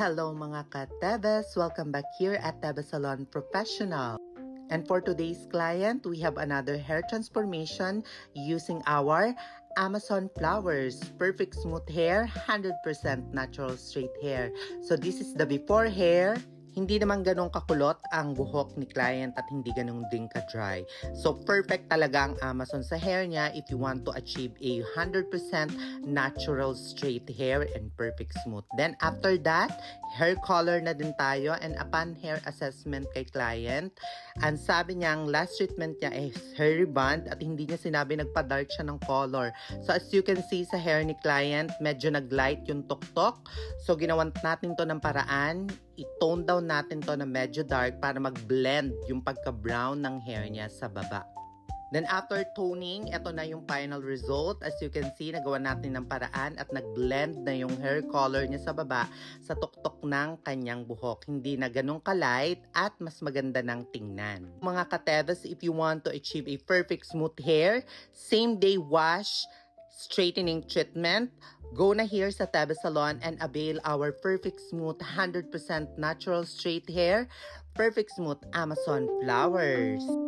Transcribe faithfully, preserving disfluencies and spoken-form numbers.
Hello mga ka-Tebes! Welcome back here at Tebes Salon Professional. And for today's client, we have another hair transformation using our Amazon flowers. Perfect smooth hair, one hundred percent natural straight hair. So this is the before hair. Hindi naman ganun kakulot ang buhok ni client at hindi ganun din ka-dry. So, perfect talaga ang Amazon sa hair niya if you want to achieve a one hundred percent natural straight hair and perfect smooth. Then, after that, hair color na din tayo. And upon hair assessment kay client, ang sabi niya, ang last treatment niya is hair rebond at hindi niya sinabi nagpa-dark siya ng color. So, as you can see sa hair ni client, medyo nag-light yung tuktok. So, ginawan natin to ng paraan. I-tone down natin to na medyo dark para mag-blend yung pagka-brown ng hair niya sa baba. Then after toning, ito na yung final result. As you can see, nagawa natin ng paraan at nag-blend na yung hair color niya sa baba sa tuktok ng kanyang buhok. Hindi na ganun ka-light at mas maganda ng tingnan. Mga ka-Tebes, if you want to achieve a perfect smooth hair, same day wash, straightening treatment, go na here sa Tebes Salon and avail our perfect smooth one hundred percent natural straight hair, perfect smooth Amazon flowers.